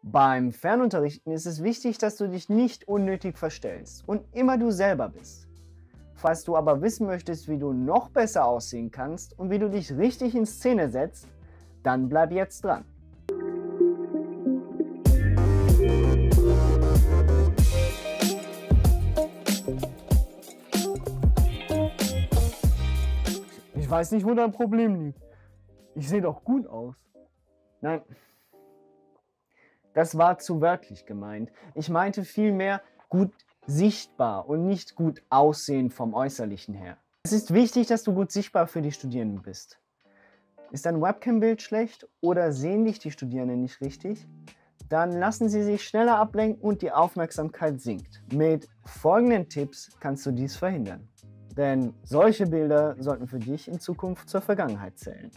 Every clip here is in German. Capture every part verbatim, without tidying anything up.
Beim Fernunterrichten ist es wichtig, dass du dich nicht unnötig verstellst und immer du selber bist. Falls du aber wissen möchtest, wie du noch besser aussehen kannst und wie du dich richtig in Szene setzt, dann bleib jetzt dran. Ich weiß nicht, wo dein Problem liegt. Ich sehe doch gut aus. Nein, das war zu wörtlich gemeint. Ich meinte vielmehr gut sichtbar und nicht gut aussehen vom Äußerlichen her. Es ist wichtig, dass du gut sichtbar für die Studierenden bist. Ist dein Webcam-Bild schlecht oder sehen dich die Studierenden nicht richtig? Dann lassen sie sich schneller ablenken und die Aufmerksamkeit sinkt. Mit folgenden Tipps kannst du dies verhindern. Denn solche Bilder sollten für dich in Zukunft zur Vergangenheit zählen.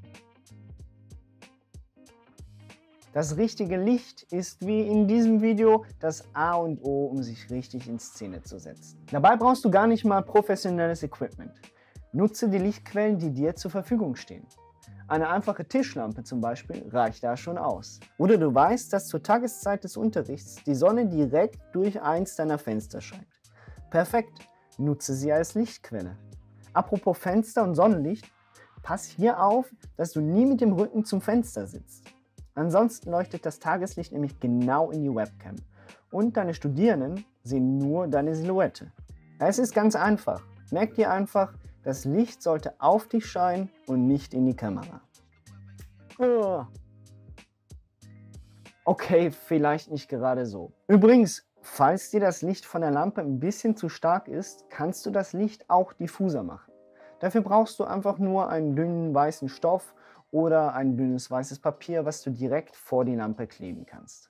Das richtige Licht ist wie in diesem Video das A und O, um sich richtig in Szene zu setzen. Dabei brauchst du gar nicht mal professionelles Equipment. Nutze die Lichtquellen, die dir zur Verfügung stehen. Eine einfache Tischlampe zum Beispiel reicht da schon aus. Oder du weißt, dass zur Tageszeit des Unterrichts die Sonne direkt durch eins deiner Fenster scheint. Perfekt, nutze sie als Lichtquelle. Apropos Fenster und Sonnenlicht, pass hier auf, dass du nie mit dem Rücken zum Fenster sitzt. Ansonsten leuchtet das Tageslicht nämlich genau in die Webcam und deine Studierenden sehen nur deine Silhouette. Es ist ganz einfach. Merk dir einfach, das Licht sollte auf dich scheinen und nicht in die Kamera. Okay, vielleicht nicht gerade so. Übrigens, falls dir das Licht von der Lampe ein bisschen zu stark ist, kannst du das Licht auch diffuser machen. Dafür brauchst du einfach nur einen dünnen weißen Stoff oder ein dünnes weißes Papier, was du direkt vor die Lampe kleben kannst.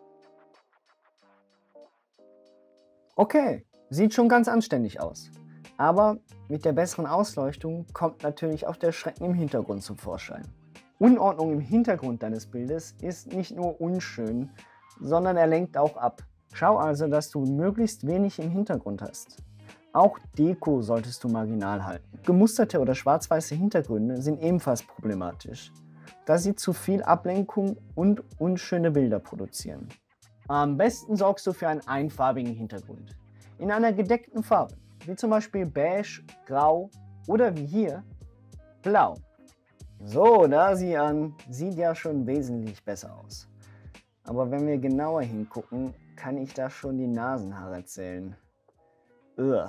Okay, sieht schon ganz anständig aus. Aber mit der besseren Ausleuchtung kommt natürlich auch der Schrecken im Hintergrund zum Vorschein. Unordnung im Hintergrund deines Bildes ist nicht nur unschön, sondern er lenkt auch ab. Schau also, dass du möglichst wenig im Hintergrund hast. Auch Deko solltest du marginal halten. Gemusterte oder schwarz-weiße Hintergründe sind ebenfalls problematisch, da sie zu viel Ablenkung und unschöne Bilder produzieren. Am besten sorgst du für einen einfarbigen Hintergrund. In einer gedeckten Farbe, wie zum Beispiel beige, grau oder wie hier, blau. So, da sieh an, sieht ja schon wesentlich besser aus. Aber wenn wir genauer hingucken, kann ich da schon die Nasenhaare zählen. Ugh.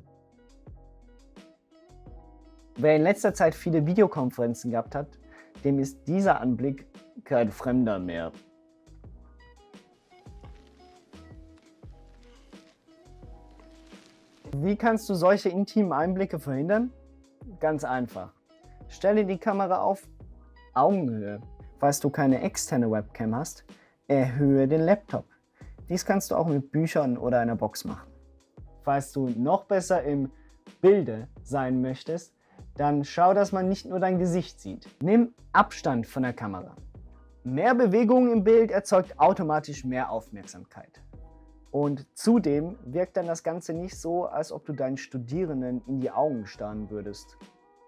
Wer in letzter Zeit viele Videokonferenzen gehabt hat, dem ist dieser Anblick kein Fremder mehr. Wie kannst du solche intimen Einblicke verhindern? Ganz einfach. Stelle die Kamera auf Augenhöhe. Falls du keine externe Webcam hast, erhöhe den Laptop. Dies kannst du auch mit Büchern oder einer Box machen. Falls du noch besser im Bilde sein möchtest, dann schau, dass man nicht nur dein Gesicht sieht. Nimm Abstand von der Kamera. Mehr Bewegung im Bild erzeugt automatisch mehr Aufmerksamkeit. Und zudem wirkt dann das Ganze nicht so, als ob du deinen Studierenden in die Augen starren würdest.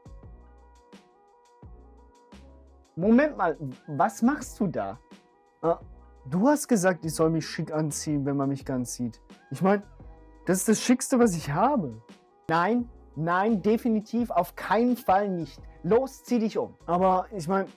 Moment mal, was machst du da? Ah, du hast gesagt, ich soll mich schick anziehen, wenn man mich ganz sieht. Ich meine, das ist das Schickste, was ich habe. Nein, nein, definitiv auf keinen Fall nicht. Los, zieh dich um. Aber ich meine...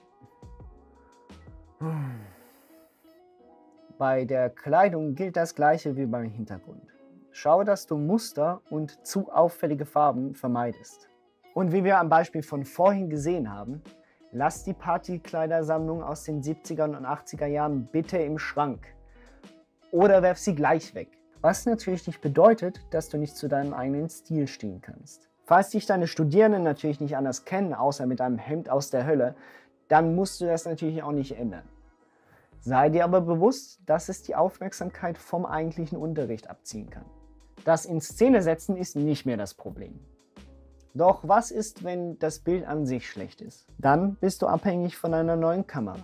Bei der Kleidung gilt das Gleiche wie beim Hintergrund. Schau, dass du Muster und zu auffällige Farben vermeidest. Und wie wir am Beispiel von vorhin gesehen haben, lass die Partykleidersammlung aus den siebziger und achtziger Jahren bitte im Schrank. Oder werf sie gleich weg. Was natürlich nicht bedeutet, dass du nicht zu deinem eigenen Stil stehen kannst. Falls dich deine Studierenden natürlich nicht anders kennen, außer mit einem Hemd aus der Hölle, dann musst du das natürlich auch nicht ändern. Sei dir aber bewusst, dass es die Aufmerksamkeit vom eigentlichen Unterricht abziehen kann. Das in Szene setzen ist nicht mehr das Problem. Doch was ist, wenn das Bild an sich schlecht ist? Dann bist du abhängig von einer neuen Kamera.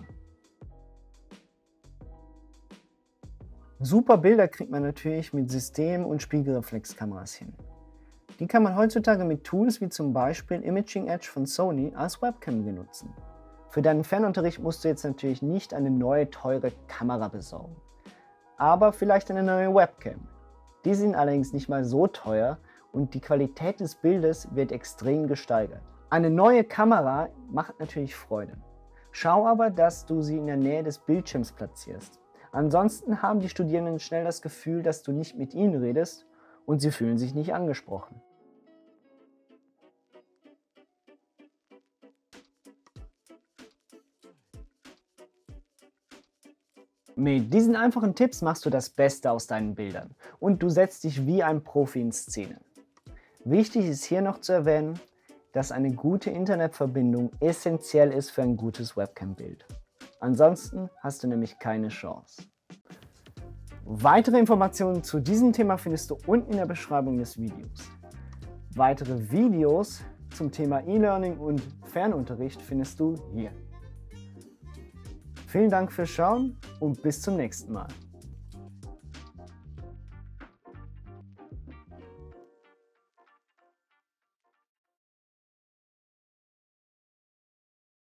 Super Bilder kriegt man natürlich mit System- und Spiegelreflexkameras hin. Die kann man heutzutage mit Tools wie zum Beispiel Imaging Edge von Sony als Webcam benutzen. Für deinen Fernunterricht musst du jetzt natürlich nicht eine neue teure Kamera besorgen, aber vielleicht eine neue Webcam. Die sind allerdings nicht mal so teuer und die Qualität des Bildes wird extrem gesteigert. Eine neue Kamera macht natürlich Freude. Schau aber, dass du sie in der Nähe des Bildschirms platzierst. Ansonsten haben die Studierenden schnell das Gefühl, dass du nicht mit ihnen redest und sie fühlen sich nicht angesprochen. Mit diesen einfachen Tipps machst du das Beste aus deinen Bildern und du setzt dich wie ein Profi in Szene. Wichtig ist hier noch zu erwähnen, dass eine gute Internetverbindung essentiell ist für ein gutes Webcam-Bild. Ansonsten hast du nämlich keine Chance. Weitere Informationen zu diesem Thema findest du unten in der Beschreibung des Videos. Weitere Videos zum Thema E-Learning und Fernunterricht findest du hier. Vielen Dank fürs Schauen und bis zum nächsten Mal.